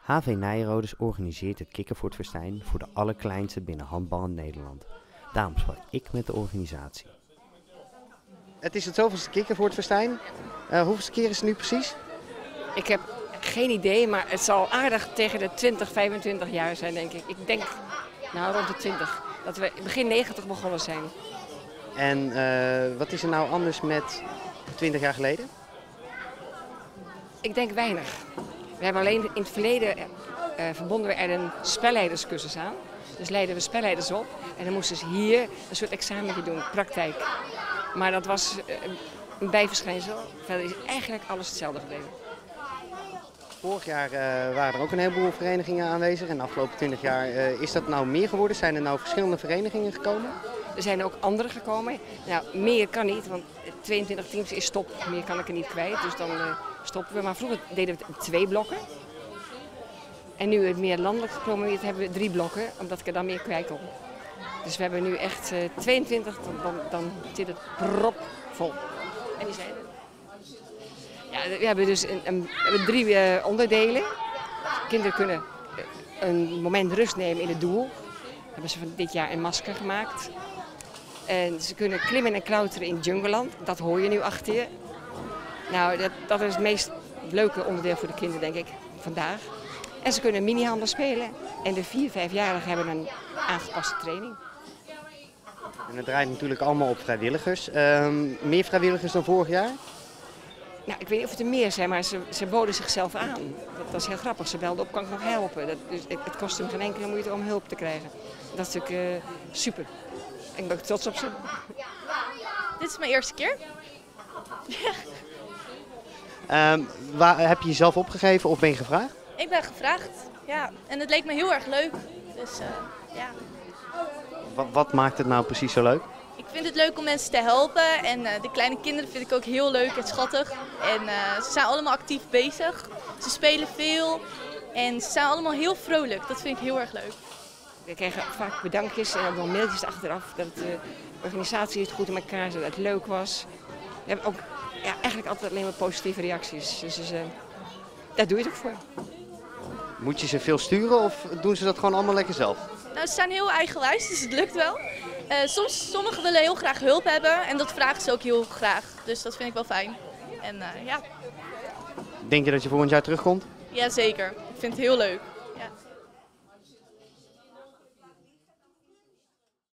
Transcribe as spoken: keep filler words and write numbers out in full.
H V Nijenrodes organiseert het Kikkervoortfestijn voor de allerkleinste binnen handbal in Nederland. Daarom sprak ik met de organisatie. Het is het zoveelste Kikkervoortfestijn. Uh, hoeveelste keer is het nu precies? Ik heb geen idee, maar het zal aardig tegen de twintig, vijfentwintig jaar zijn, denk ik. Ik denk, nou rond de twintig, dat we begin negentig begonnen zijn. En uh, wat is er nou anders met twintig jaar geleden? Ik denk weinig. We hebben alleen in het verleden uh, verbonden we er een spelleiderscursus aan. Dus leiden we spelleiders op en dan moesten ze hier een soort examen doen, praktijk. Maar dat was uh, een bijverschijnsel. Verder is eigenlijk alles hetzelfde gebleven. Vorig jaar uh, waren er ook een heleboel verenigingen aanwezig en de afgelopen twintig jaar uh, is dat nou meer geworden? Zijn er nou verschillende verenigingen gekomen? Er zijn ook andere gekomen. Nou, meer kan niet, want tweeëntwintig teams is stop. Meer kan ik er niet kwijt, dus dan uh, stoppen we. Maar vroeger deden we het in twee blokken. En nu het meer landelijk gepromoveerd hebben we drie blokken, omdat ik er dan meer kwijt kon. Dus we hebben nu echt uh, tweeëntwintig, dan, dan zit het propvol. En die zijn er. Ja, we hebben dus een, een, we hebben drie uh, onderdelen. Kinderen kunnen een moment rust nemen in het doel. We hebben ze van dit jaar een masker gemaakt. En ze kunnen klimmen en klauteren in Jungleland. Dat hoor je nu achter je. Nou, dat, dat is het meest leuke onderdeel voor de kinderen, denk ik, vandaag. En ze kunnen mini-handbal spelen. En de vier, vijfjarigen hebben een aangepaste training. En het draait natuurlijk allemaal op vrijwilligers. Uh, meer vrijwilligers dan vorig jaar? Nou, ik weet niet of het er meer zijn, maar ze, ze boden zichzelf aan. Dat, dat is heel grappig. Ze belden op, kan ik nog helpen? Dat, dus het, het kost hem geen enkele moeite om hulp te krijgen. Dat is natuurlijk uh, super. En ik ben ook trots op ze. Dit is mijn eerste keer. Ja. Um, waar, heb je jezelf opgegeven of ben je gevraagd? Ik ben gevraagd, ja. En het leek me heel erg leuk. Dus uh, ja. Wat, wat maakt het nou precies zo leuk? Ik vind het leuk om mensen te helpen en uh, de kleine kinderen vind ik ook heel leuk en schattig. En uh, ze zijn allemaal actief bezig. Ze spelen veel en ze zijn allemaal heel vrolijk. Dat vind ik heel erg leuk. We krijgen vaak bedankjes en ook wel mailtjes achteraf dat de organisatie het goed in elkaar zat, dat het leuk was. We hebben ook ja, eigenlijk altijd alleen maar positieve reacties. Dus, dus uh, daar doe je het ook voor. Moet je ze veel sturen of doen ze dat gewoon allemaal lekker zelf? Nou, ze zijn heel eigenwijs, dus het lukt wel. Uh, soms, sommigen willen heel graag hulp hebben en dat vragen ze ook heel graag. Dus dat vind ik wel fijn. En uh, ja. Denk je dat je volgend jaar terugkomt? Jazeker, ik vind het heel leuk.